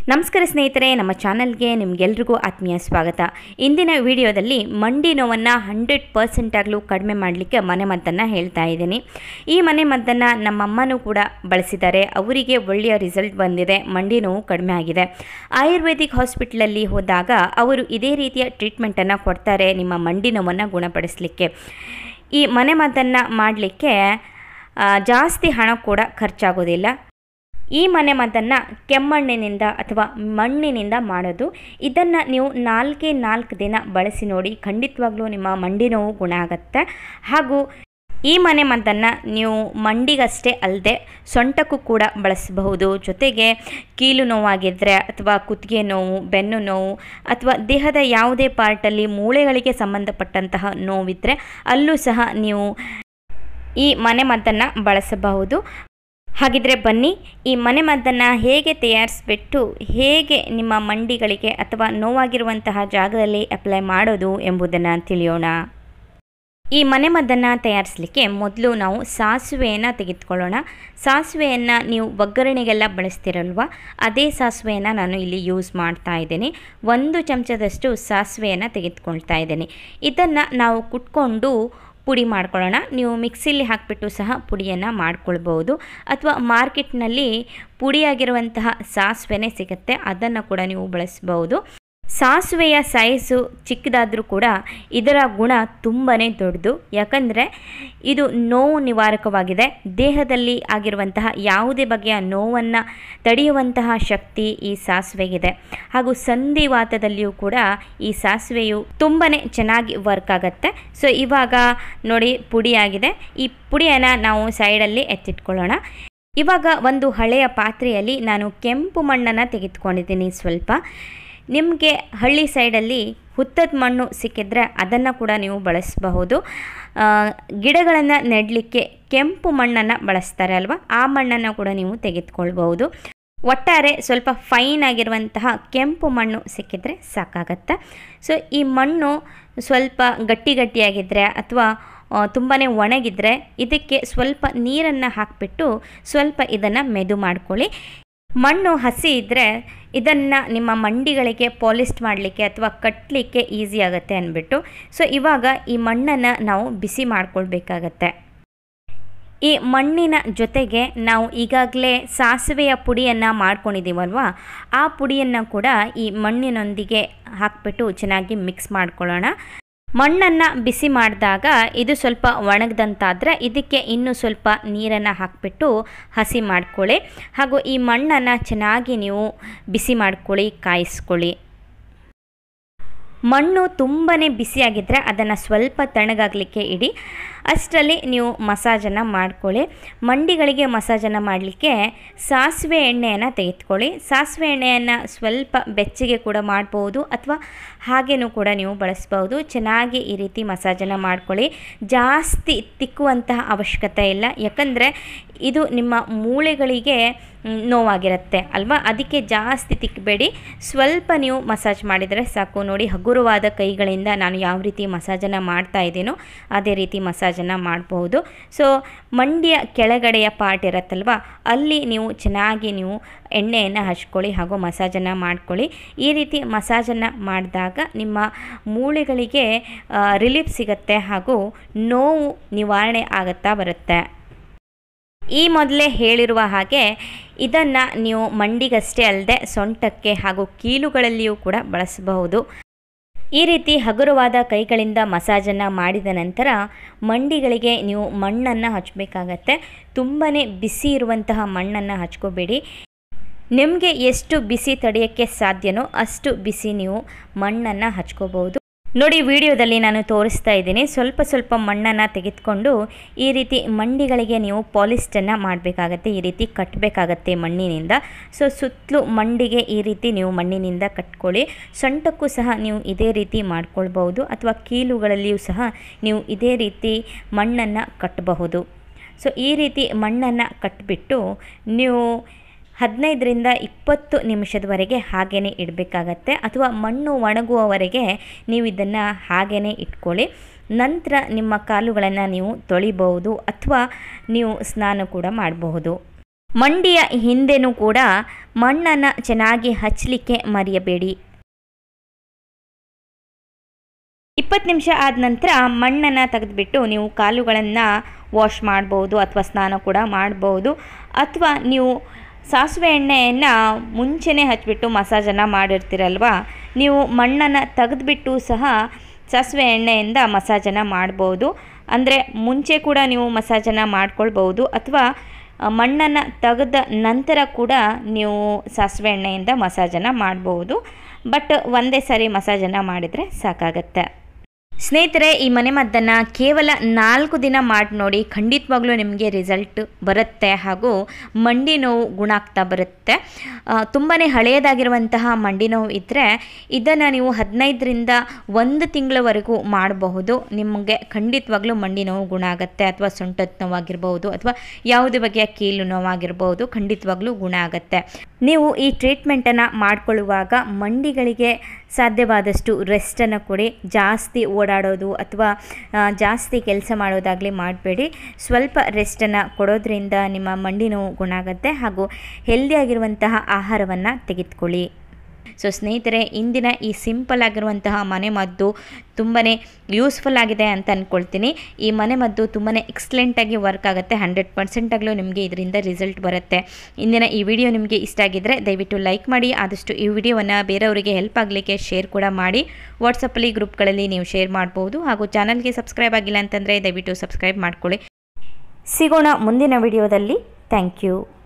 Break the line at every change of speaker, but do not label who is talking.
ನಮಸ್ಕಾರ ಸ್ನೇಹಿತರೆ, ನಮ್ಮ ಚಾನಲ್ಗೆ ನಿಮಗೆಲ್ಲರಿಗೂ ಆತ್ಮೀಯ ಸ್ವಾಗತ. ಇಂದಿನ ವಿಡಿಯೋದಲ್ಲಿ ಮಂಡಿ ನೋವನ್ನು 100% ಆಗಲೂ ಕಡಿಮೆ ಮಾಡಲಿಕ್ಕೆ ಮನೆಮದ್ದನ್ನು ಹೇಳ್ತಾ ಇದ್ದೀನಿ. ಈ ಮನೆಮದ್ದನ್ನು ನಮ್ಮಮ್ಮನೂ ಕೂಡ ಬಳಸಿದ್ದಾರೆ. ಅವರಿಗೆ ಒಳ್ಳೆಯ ರಿಸಲ್ಟ್ ಬಂದಿದೆ, ಮಂಡಿ ನೋವು ಕಡಿಮೆ ಆಗಿದೆ. ಆಯುರ್ವೇದಿಕ್ ಹಾಸ್ಪಿಟಲಲ್ಲಿ ಹೋದಾಗ ಅವರು ಇದೇ ರೀತಿಯ ಟ್ರೀಟ್ಮೆಂಟನ್ನು ಕೊಡ್ತಾರೆ ನಿಮ್ಮ ಮಂಡಿ ನೋವನ್ನು ಗುಣಪಡಿಸಲಿಕ್ಕೆ. ಈ ಮನೆಮದ್ದನ್ನು ಮಾಡಲಿಕ್ಕೆ ಜಾಸ್ತಿ ಹಣ ಕೂಡ ಖರ್ಚಾಗೋದಿಲ್ಲ. ಈ ಮನೆಮದ್ದನ್ನು ಕೆಮ್ಮಣ್ಣಿನಿಂದ ಅಥವಾ ಮಣ್ಣಿನಿಂದ ಮಾಡೋದು. ಇದನ್ನು ನೀವು 4 ದಿನ ಬಳಸಿ ನೋಡಿ, ಖಂಡಿತವಾಗ್ಲೂ ನಿಮ್ಮ ಮಂಡಿ ನೋವು ಗುಣ ಆಗುತ್ತೆ. ಹಾಗೂ ಈ ಮನೆಮದ್ದನ್ನು ನೀವು ಮಂಡಿಗಷ್ಟೇ ಅಲ್ಲದೆ ಸೊಂಟಕ್ಕೂ ಕೂಡ ಬಳಸಬಹುದು. ಜೊತೆಗೆ ಕೀಲು ನೋವಾಗಿದ್ದರೆ ಅಥವಾ ಕುತ್ತಿಗೆ ನೋವು, ಬೆನ್ನು ನೋವು ಅಥವಾ ದೇಹದ ಯಾವುದೇ ಪಾರ್ಟಲ್ಲಿ ಮೂಳೆಗಳಿಗೆ ಸಂಬಂಧಪಟ್ಟಂತಹ ನೋವಿದ್ದರೆ ಅಲ್ಲೂ ಸಹ ನೀವು ಈ ಮನೆಮದ್ದನ್ನು ಬಳಸಬಹುದು. ಹಾಗಿದ್ರೆ ಬನ್ನಿ, ಈ ಮನೆಮದ್ದನ್ನು ಹೇಗೆ ತಯಾರಿಸಿಬಿಟ್ಟು ಹೇಗೆ ನಿಮ್ಮ ಮಂಡಿಗಳಿಗೆ ಅಥವಾ ನೋವಾಗಿರುವಂತಹ ಜಾಗದಲ್ಲಿ ಅಪ್ಲೈ ಮಾಡೋದು ಎಂಬುದನ್ನು ತಿಳಿಯೋಣ. ಈ ಮನೆಮದ್ದನ್ನು ತಯಾರಿಸಲಿಕ್ಕೆ ಮೊದಲು ನಾವು ಸಾಸಿವೆಯನ್ನು ತೆಗೆದುಕೊಳ್ಳೋಣ. ಸಾಸಿವೆಯನ್ನು ನೀವು ಒಗ್ಗರಣೆಗೆಲ್ಲ ಬಳಸ್ತಿರಲ್ವ, ಅದೇ ಸಾಸಿವೆಯನ್ನು ನಾನು ಇಲ್ಲಿ ಯೂಸ್ ಮಾಡ್ತಾ ಇದ್ದೀನಿ. 1 ಚಮಚದಷ್ಟು ಸಾಸಿವೆಯನ್ನು ತೆಗೆದುಕೊಳ್ತಾ ಇದ್ದೀನಿ. ಇದನ್ನು ನಾವು ಕುಟ್ಕೊಂಡು ಪುಡಿ ಮಾಡ್ಕೊಳ್ಳೋಣ. ನೀವು ಮಿಕ್ಸಿಲಿ ಹಾಕಿಬಿಟ್ಟು ಸಹ ಪುಡಿಯನ್ನು ಮಾಡ್ಕೊಳ್ಬೋದು, ಅಥವಾ ಮಾರ್ಕೆಟ್ನಲ್ಲಿ ಪುಡಿಯಾಗಿರುವಂತಹ ಸಾಸಿವೆನೇ ಸಿಗುತ್ತೆ, ಅದನ್ನು ಕೂಡ ನೀವು ಬಳಸ್ಬೋದು. ಸಾಸಿವೆಯ ಸೈಜು ಚಿಕ್ಕದಾದರೂ ಕೂಡ ಇದರ ಗುಣ ತುಂಬಾ ದೊಡ್ಡದು. ಯಾಕಂದರೆ ಇದು ನೋವು ನಿವಾರಕವಾಗಿದೆ. ದೇಹದಲ್ಲಿ ಆಗಿರುವಂತಹ ಯಾವುದೇ ಬಗೆಯ ನೋವನ್ನು ತಡೆಯುವಂತಹ ಶಕ್ತಿ ಈ ಸಾಸಿವೆಗಿದೆ. ಹಾಗೂ ಸಂಧಿವಾತದಲ್ಲಿಯೂ ಕೂಡ ಈ ಸಾಸಿವೆಯು ತುಂಬಾ ಚೆನ್ನಾಗಿ ವರ್ಕ್ ಆಗುತ್ತೆ. ಸೊ ಇವಾಗ ನೋಡಿ, ಪುಡಿಯಾಗಿದೆ. ಈ ಪುಡಿಯನ್ನು ನಾವು ಸೈಡಲ್ಲಿ ಎತ್ತಿಟ್ಕೊಳ್ಳೋಣ. ಇವಾಗ ಒಂದು ಹಳೆಯ ಪಾತ್ರೆಯಲ್ಲಿ ನಾನು ಕೆಂಪು ಮಣ್ಣನ್ನು ತೆಗೆದುಕೊಂಡಿದ್ದೀನಿ. ಸ್ವಲ್ಪ ನಿಮಗೆ ಹಳ್ಳಿ ಸೈಡಲ್ಲಿ ಹುತ್ತದ ಮಣ್ಣು ಸಿಕ್ಕಿದ್ರೆ ಅದನ್ನು ಕೂಡ ನೀವು ಬಳಸಬಹುದು. ಗಿಡಗಳನ್ನು ನೆಡಲಿಕ್ಕೆ ಕೆಂಪು ಮಣ್ಣನ್ನು ಬಳಸ್ತಾರೆ ಅಲ್ವಾ, ಆ ಮಣ್ಣನ್ನು ಕೂಡ ನೀವು ತೆಗೆದುಕೊಳ್ಬಹುದು. ಒಟ್ಟಾರೆ ಸ್ವಲ್ಪ ಫೈನ್ ಆಗಿರುವಂತಹ ಕೆಂಪು ಮಣ್ಣು ಸಿಕ್ಕಿದ್ರೆ ಸಾಕಾಗತ್ತೆ. ಸೊ ಈ ಮಣ್ಣು ಸ್ವಲ್ಪ ಗಟ್ಟಿಯಾಗಿದ್ದರೆ ಅಥವಾ ತುಂಬಾ ಒಣಗಿದ್ರೆ ಇದಕ್ಕೆ ಸ್ವಲ್ಪ ನೀರನ್ನು ಹಾಕಿಬಿಟ್ಟು ಸ್ವಲ್ಪ ಇದನ್ನು ಮೆದು ಮಾಡ್ಕೊಳ್ಳಿ. ಮಣ್ಣು ಹಸಿ ಇದ್ದರೆ ಇದನ್ನು ನಿಮ್ಮ ಮಂಡಿಗಳಿಗೆ ಪಾಲಿಸ್ಟ್ ಮಾಡಲಿಕ್ಕೆ ಅಥವಾ ಕಟ್ಟಲಿಕ್ಕೆ ಈಸಿ ಆಗುತ್ತೆ ಅಂದ್ಬಿಟ್ಟು. ಸೊ ಇವಾಗ ಈ ಮಣ್ಣನ್ನು ನಾವು ಬಿಸಿ ಮಾಡ್ಕೊಳ್ಬೇಕಾಗತ್ತೆ. ಈ ಮಣ್ಣಿನ ಜೊತೆಗೆ ನಾವು ಈಗಾಗಲೇ ಸಾಸಿವೆಯ ಪುಡಿಯನ್ನು ಮಾಡ್ಕೊಂಡಿದ್ದೀವಲ್ವ, ಆ ಪುಡಿಯನ್ನು ಕೂಡ ಈ ಮಣ್ಣಿನೊಂದಿಗೆ ಹಾಕಿಬಿಟ್ಟು ಚೆನ್ನಾಗಿ ಮಿಕ್ಸ್ ಮಾಡ್ಕೊಳ್ಳೋಣ. ಮಣ್ಣನ್ನು ಬಿಸಿ ಮಾಡಿದಾಗ ಇದು ಸ್ವಲ್ಪ ಒಣಗದಂತಾದರೆ ಇದಕ್ಕೆ ಇನ್ನೂ ಸ್ವಲ್ಪ ನೀರನ್ನು ಹಾಕಿಬಿಟ್ಟು ಹಸಿ ಮಾಡ್ಕೊಳ್ಳಿ. ಹಾಗೂ ಈ ಮಣ್ಣನ್ನು ಚೆನ್ನಾಗಿ ನೀವು ಬಿಸಿ ಮಾಡ್ಕೊಳ್ಳಿ, ಕಾಯಿಸ್ಕೊಳ್ಳಿ. ಮಣ್ಣು ತುಂಬಾ ಬಿಸಿಯಾಗಿದ್ದರೆ ಅದನ್ನು ಸ್ವಲ್ಪ ತಣ್ಣಗಾಗಲಿಕ್ಕೆ ಇಡಿ. ಅಷ್ಟರಲ್ಲಿ ನೀವು ಮಸಾಜನ್ನು ಮಾಡ್ಕೊಳ್ಳಿ. ಮಂಡಿಗಳಿಗೆ ಮಸಾಜನ್ನು ಮಾಡಲಿಕ್ಕೆ ಸಾಸಿವೆ ಎಣ್ಣೆಯನ್ನು ತೆಗೆದುಕೊಳ್ಳಿ. ಸಾಸಿವೆ ಎಣ್ಣೆಯನ್ನು ಸ್ವಲ್ಪ ಬೆಚ್ಚಗೆ ಕೂಡ ಮಾಡ್ಬೋದು, ಅಥವಾ ಹಾಗೇನೂ ಕೂಡ ನೀವು ಬಳಸ್ಬೋದು. ಚೆನ್ನಾಗಿ ಈ ರೀತಿ ಮಸಾಜನ್ನು ಮಾಡ್ಕೊಳ್ಳಿ. ಜಾಸ್ತಿ ತಿಕ್ಕುವಂತಹ ಅವಶ್ಯಕತೆ ಇಲ್ಲ, ಯಾಕಂದರೆ ಇದು ನಿಮ್ಮ ಮೂಳೆಗಳಿಗೆ ನೋವಾಗಿರುತ್ತೆ ಅಲ್ವಾ, ಅದಕ್ಕೆ ಜಾಸ್ತಿ ತಿಕ್ಕಬೇಡಿ. ಸ್ವಲ್ಪ ನೀವು ಮಸಾಜ್ ಮಾಡಿದರೆ ಸಾಕು. ನೋಡಿ, ಹಗುರವಾದ ಕೈಗಳಿಂದ ನಾನು ಯಾವ ರೀತಿ ಮಸಾಜನ್ನು ಮಾಡ್ತಾ ಇದ್ದೀನೋ ಅದೇ ರೀತಿ ಮಸಾಜನ್ನು ಮಾಡಬಹುದು. ಸೊ ಮಂಡಿಯ ಕೆಳಗಡೆಯ ಪಾರ್ಟ್ ಇರುತ್ತಲ್ವ, ಅಲ್ಲಿ ನೀವು ಚೆನ್ನಾಗಿ ನೀವು ಎಣ್ಣೆಯನ್ನು ಹಚ್ಕೊಳ್ಳಿ ಹಾಗೂ ಮಸಾಜನ್ನು ಮಾಡ್ಕೊಳ್ಳಿ. ಈ ರೀತಿ ಮಸಾಜನ್ನು ಮಾಡಿದಾಗ ನಿಮ್ಮ ಮೂಳೆಗಳಿಗೆ ರಿಲೀಫ್ ಸಿಗುತ್ತೆ ಹಾಗೂ ನೋವು ನಿವಾರಣೆ ಆಗುತ್ತಾ ಬರುತ್ತೆ. ಈ ಮೊದಲೇ ಹೇಳಿರುವ ಹಾಗೆ ಇದನ್ನು ನೀವು ಮಂಡಿಗಷ್ಟೇ ಅಲ್ಲದೆ ಸೊಂಟಕ್ಕೆ ಹಾಗೂ ಕೀಲುಗಳಲ್ಲಿಯೂ ಕೂಡ ಬಳಸಬಹುದು. ಈ ರೀತಿ ಹಗುರವಾದ ಕೈಗಳಿಂದ ಮಸಾಜನ್ನು ಮಾಡಿದ ನಂತರ ಮಂಡಿಗಳಿಗೆ ನೀವು ಮಣ್ಣನ್ನು ಹಚ್ಚಬೇಕಾಗತ್ತೆ. ತುಂಬಾ ಬಿಸಿ ಇರುವಂತಹ ಮಣ್ಣನ್ನು ಹಚ್ಕೋಬೇಡಿ. ನಿಮಗೆ ಎಷ್ಟು ಬಿಸಿ ತಡೆಯೋಕ್ಕೆ ಸಾಧ್ಯನೋ ಅಷ್ಟು ಬಿಸಿ ನೀವು ಮಣ್ಣನ್ನು ಹಚ್ಕೋಬಹುದು. ನೋಡಿ, ವಿಡಿಯೋದಲ್ಲಿ ನಾನು ತೋರಿಸ್ತಾ ಇದ್ದೀನಿ. ಸ್ವಲ್ಪ ಮಣ್ಣನ್ನು ತೆಗೆದುಕೊಂಡು ಈ ರೀತಿ ಮಂಡಿಗಳಿಗೆ ನೀವು ಪಾಲಿಸ್ಟನ್ನು ಮಾಡಬೇಕಾಗತ್ತೆ. ಈ ರೀತಿ ಕಟ್ಟಬೇಕಾಗತ್ತೆ ಮಣ್ಣಿನಿಂದ. ಸೊ ಸುತ್ತಲೂ ಮಂಡಿಗೆ ಈ ರೀತಿ ನೀವು ಮಣ್ಣಿನಿಂದ ಕಟ್ಕೊಳ್ಳಿ. ಸೊಂಟಕ್ಕೂ ಸಹ ನೀವು ಇದೇ ರೀತಿ ಮಾಡ್ಕೊಳ್ಬಹುದು, ಅಥವಾ ಕೀಲುಗಳಲ್ಲಿಯೂ ಸಹ ನೀವು ಇದೇ ರೀತಿ ಮಣ್ಣನ್ನು ಕಟ್ಟಬಹುದು. ಸೊ ಈ ರೀತಿ ಮಣ್ಣನ್ನು ಕಟ್ಟಿಬಿಟ್ಟು ನೀವು 15-20 ನಿಮಿಷದವರೆಗೆ ಹಾಗೇ ಇಡಬೇಕಾಗತ್ತೆ, ಅಥವಾ ಮಣ್ಣು ಒಣಗುವವರೆಗೆ ನೀವು ಇದನ್ನು ಹಾಗೇ ಇಟ್ಕೊಳ್ಳಿ. ನಂತರ ನಿಮ್ಮ ಕಾಲುಗಳನ್ನು ನೀವು ತೊಳಿಬಹುದು, ಅಥವಾ ನೀವು ಸ್ನಾನ ಕೂಡ ಮಾಡಬಹುದು. ಮಂಡಿಯ ಹಿಂದೆನೂ ಕೂಡ ಮಣ್ಣನ್ನು ಚೆನ್ನಾಗಿ ಹಚ್ಚಲಿಕ್ಕೆ ಮರೆಯಬೇಡಿ. 20 ನಿಮಿಷ ಆದ ನಂತರ ಮಣ್ಣನ್ನು ತೆಗೆದುಬಿಟ್ಟು ನೀವು ಕಾಲುಗಳನ್ನು ವಾಶ್ ಮಾಡ್ಬೋದು ಅಥವಾ ಸ್ನಾನ ಕೂಡ ಮಾಡ್ಬೋದು. ಅಥವಾ ನೀವು ಸಾಸಿವೆ ಎಣ್ಣೆಯನ್ನು ಮುಂಚೆನೇ ಹಚ್ಚಿಬಿಟ್ಟು ಮಸಾಜನ್ನು ಮಾಡಿರ್ತೀರಲ್ವ, ನೀವು ಮಣ್ಣನ್ನು ತೆಗೆದುಬಿಟ್ಟು ಸಹ ಸಾಸಿವೆ ಎಣ್ಣೆಯಿಂದ ಮಸಾಜನ್ನು ಮಾಡ್ಬೋದು. ಅಂದರೆ ಮುಂಚೆ ಕೂಡ ನೀವು ಮಸಾಜನ್ನು ಮಾಡ್ಕೊಳ್ಬೋದು ಅಥವಾ ಮಣ್ಣನ್ನು ತೆಗೆದ ನಂತರ ಕೂಡ ನೀವು ಸಾಸಿವೆ ಎಣ್ಣೆಯಿಂದ ಮಸಾಜನ್ನು ಮಾಡ್ಬೋದು. ಬಟ್ ಒಂದೇ ಸಾರಿ ಮಸಾಜನ್ನು ಮಾಡಿದರೆ ಸಾಕಾಗತ್ತೆ. ಸ್ನೇಹಿತರೆ, ಈ ಮನೆಮದ್ದನ್ನು ಕೇವಲ 4 ದಿನ ಮಾಡಿ ನೋಡಿ, ಖಂಡಿತವಾಗ್ಲೂ ನಿಮಗೆ ರಿಸಲ್ಟ್ ಬರುತ್ತೆ ಹಾಗೂ ಮಂಡಿ ನೋವು ಗುಣ ಆಗ್ತಾ ಬರುತ್ತೆ. ತುಂಬಾ ಹಳೆಯದಾಗಿರುವಂತಹ ಮಂಡಿ ನೋವು ಇದ್ದರೆ ಇದನ್ನು ನೀವು 15ರಿಂದ 1 ತಿಂಗಳವರೆಗೂ ಮಾಡಬಹುದು. ನಿಮಗೆ ಖಂಡಿತವಾಗ್ಲೂ ಮಂಡಿ ನೋವು ಗುಣ ಆಗುತ್ತೆ. ಅಥವಾ ಸೊಂಟದ ನೋವಾಗಿರ್ಬೋದು ಅಥವಾ ಯಾವುದೇ ಬಗೆಯ ಕೀಲು ನೋವಾಗಿರ್ಬೋದು, ಖಂಡಿತವಾಗ್ಲೂ ಗುಣ ಆಗುತ್ತೆ. ನೀವು ಈ ಟ್ರೀಟ್ಮೆಂಟನ್ನು ಮಾಡಿಕೊಳ್ಳುವಾಗ ಮಂಡಿಗಳಿಗೆ ಸಾಧ್ಯವಾದಷ್ಟು ರೆಸ್ಟನ್ನು ಕೊಡಿ. ಜಾಸ್ತಿ ಓಡಾಡೋದು ಅಥವಾ ಜಾಸ್ತಿ ಕೆಲಸ ಮಾಡೋದಾಗಲಿ ಮಾಡಬೇಡಿ. ಸ್ವಲ್ಪ ರೆಸ್ಟನ್ನು ಕೊಡೋದ್ರಿಂದ ನಿಮ್ಮ ಮಂಡಿ ನೋವು ಗುಣ ಆಗುತ್ತೆ ಹಾಗೂ ಹೆಲ್ದಿಯಾಗಿರುವಂತಹ ಆಹಾರವನ್ನು ತೆಗೆದುಕೊಳ್ಳಿ. ಸೊ ಸ್ನೇಹಿತರೆ, ಇಂದಿನ ಈ ಸಿಂಪಲ್ ಆಗಿರುವಂತಹ ಮನೆಮದ್ದು ತುಂಬಾ ಯೂಸ್ಫುಲ್ ಆಗಿದೆ ಅಂತ ಅಂದ್ಕೊಳ್ತೀನಿ. ಈ ಮನೆಮದ್ದು ತುಂಬಾ ಎಕ್ಸಲೆಂಟಾಗಿ ವರ್ಕ್ ಆಗುತ್ತೆ. 100% ನಿಮಗೆ ಇದರಿಂದ ರಿಸಲ್ಟ್ ಬರುತ್ತೆ. ಇಂದಿನ ಈ ವಿಡಿಯೋ ನಿಮಗೆ ಇಷ್ಟ ಆಗಿದ್ದರೆ ದಯವಿಟ್ಟು ಲೈಕ್ ಮಾಡಿ. ಆದಷ್ಟು ಈ ವಿಡಿಯೋವನ್ನು ಬೇರೆಯವರಿಗೆ ಹೆಲ್ಪ್ ಆಗಲಿಕ್ಕೆ ಶೇರ್ ಕೂಡ ಮಾಡಿ. ವಾಟ್ಸಪ್ಪಲ್ಲಿ ಗ್ರೂಪ್ಗಳಲ್ಲಿ ನೀವು ಶೇರ್ ಮಾಡ್ಬೋದು. ಹಾಗೂ ಚಾನಲ್ಗೆ ಸಬ್ಸ್ಕ್ರೈಬ್ ಆಗಿಲ್ಲ ಅಂತಂದರೆ ದಯವಿಟ್ಟು ಸಬ್ಸ್ಕ್ರೈಬ್ ಮಾಡ್ಕೊಳ್ಳಿ. ಸಿಗೋಣ ಮುಂದಿನ ವಿಡಿಯೋದಲ್ಲಿ. Thank you.